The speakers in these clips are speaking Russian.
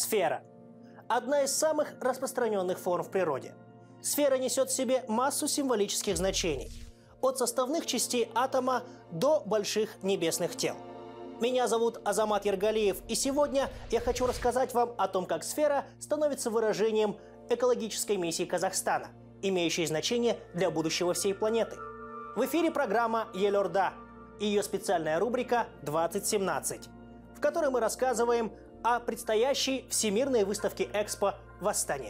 Сфера. Одна из самых распространенных форм в природе. Сфера несет в себе массу символических значений. От составных частей атома до больших небесных тел. Меня зовут Азамат Ергалиев, и сегодня я хочу рассказать вам о том, как сфера становится выражением экологической миссии Казахстана, имеющей значение для будущего всей планеты. В эфире программа «Елорда» и ее специальная рубрика «2017», в которой мы рассказываем о предстоящей Всемирной выставке Экспо в Астане.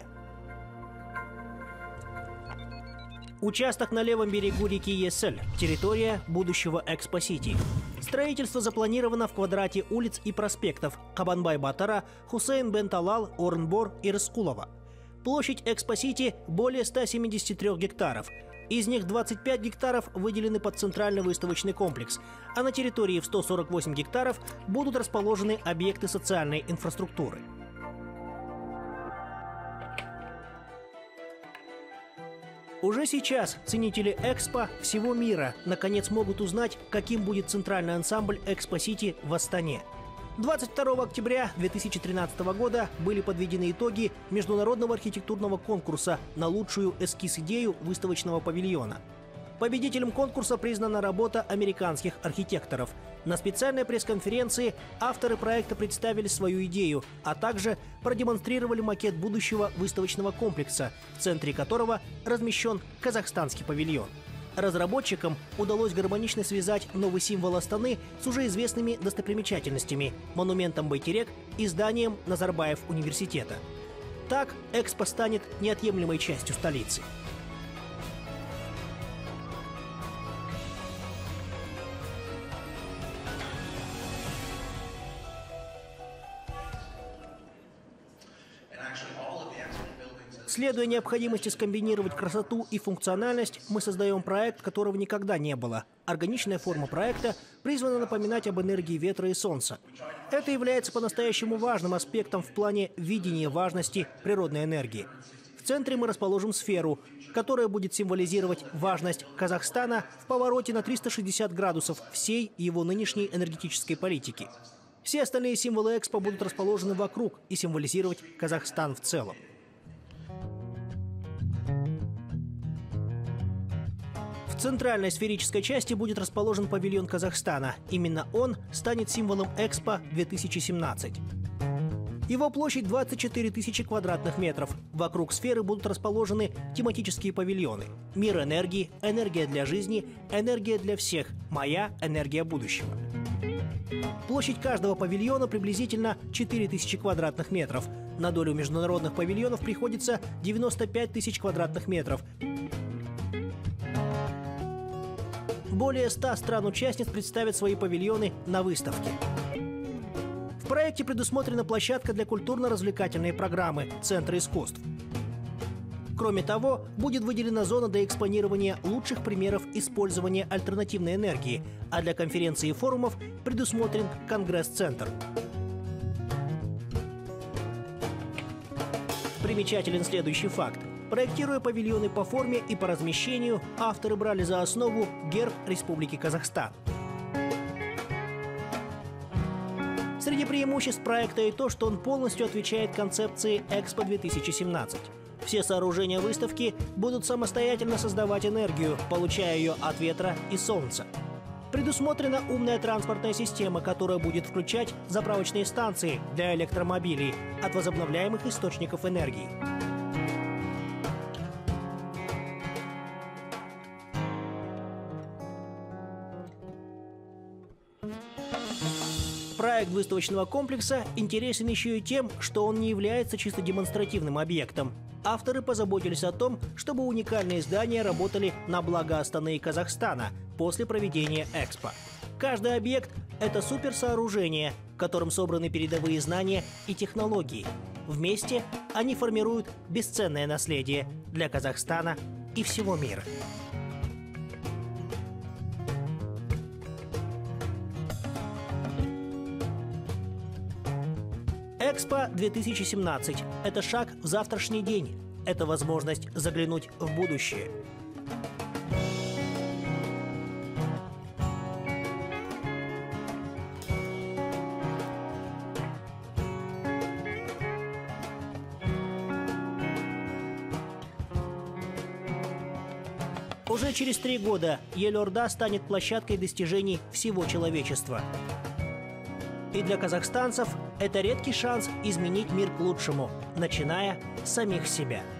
Участок на левом берегу реки Есель, территория будущего Экспо-Сити. Строительство запланировано в квадрате улиц и проспектов Кабанбай-Батара, Хусейн-Бен-Талал, Орынбор и Рыскулова. Площадь Экспо-Сити более 173 гектаров. Из них 25 гектаров выделены под центральный выставочный комплекс, а на территории в 148 гектаров будут расположены объекты социальной инфраструктуры. Уже сейчас ценители Экспо всего мира наконец могут узнать, каким будет центральный ансамбль Экспо-Сити в Астане. 22 октября 2013 года были подведены итоги международного архитектурного конкурса на лучшую эскиз-идею выставочного павильона. Победителем конкурса признана работа американских архитекторов. На специальной пресс-конференции авторы проекта представили свою идею, а также продемонстрировали макет будущего выставочного комплекса, в центре которого размещен казахстанский павильон. Разработчикам удалось гармонично связать новый символ Астаны с уже известными достопримечательностями – монументом Байтерек и зданием Назарбаев университета. Так Экспо станет неотъемлемой частью столицы. Следуя необходимости скомбинировать красоту и функциональность, мы создаем проект, которого никогда не было. Органичная форма проекта призвана напоминать об энергии ветра и солнца. Это является по-настоящему важным аспектом в плане видения важности природной энергии. В центре мы расположим сферу, которая будет символизировать важность Казахстана в повороте на 360 градусов всей его нынешней энергетической политики. Все остальные символы Экспо будут расположены вокруг и символизировать Казахстан в целом. В центральной сферической части будет расположен павильон Казахстана. Именно он станет символом Экспо 2017. Его площадь 24 тысячи квадратных метров. Вокруг сферы будут расположены тематические павильоны. Мир энергии, энергия для жизни, энергия для всех, моя энергия будущего. Площадь каждого павильона приблизительно 4000 квадратных метров. На долю международных павильонов приходится 95 тысяч квадратных метров. Более 100 стран-участниц представят свои павильоны на выставке. В проекте предусмотрена площадка для культурно-развлекательной программы «Центр искусств». Кроме того, будет выделена зона для экспонирования лучших примеров использования альтернативной энергии, а для конференций и форумов предусмотрен Конгресс-центр. Примечателен следующий факт. Проектируя павильоны по форме и по размещению, авторы брали за основу герб Республики Казахстан. Среди преимуществ проекта и то, что он полностью отвечает концепции Экспо 2017. Все сооружения выставки будут самостоятельно создавать энергию, получая ее от ветра и солнца. Предусмотрена умная транспортная система, которая будет включать заправочные станции для электромобилей от возобновляемых источников энергии. Проект выставочного комплекса интересен еще и тем, что он не является чисто демонстративным объектом. Авторы позаботились о том, чтобы уникальные здания работали на благо Астаны и Казахстана после проведения Экспо. Каждый объект – это суперсооружение, в котором собраны передовые знания и технологии. Вместе они формируют бесценное наследие для Казахстана и всего мира. Экспо 2017 – это шаг в завтрашний день. Это возможность заглянуть в будущее. уже через 3 года Елорда станет площадкой достижений всего человечества. И для казахстанцев это редкий шанс изменить мир к лучшему, начиная с самих себя.